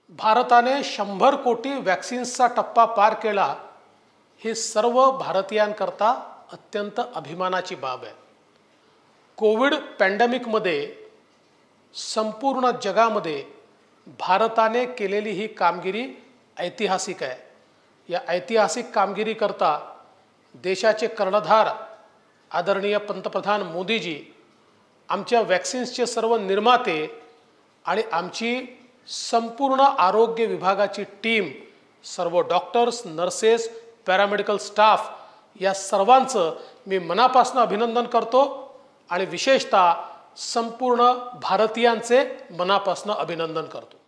भारताने 100 कोटी वॅक्सिन्सचा टप्पा पार केला, ही सर्व भारतीयांकरता अत्यंत अभिमानाची बाब आहे। कोविड पॅन्डेमिकमध्ये संपूर्ण जगामध्ये भारताने केलेली ही कामगिरी ऐतिहासिक आहे। या ऐतिहासिक कामगिरीकरता देशाचे कर्णधार आदरणीय पंतप्रधान मोदीजी, आमच्या वॅक्सिन्सचे सर्व निर्माते आणि आमची संपूर्ण आरोग्य विभागाची टीम, सर्व डॉक्टर्स, नर्सेस, पॅरामेडिकल स्टाफ या सर्वांचं मी मनापासून अभिनंदन करतो आणि विशेषतः संपूर्ण भारतीयांचे मनापासून अभिनंदन करतो।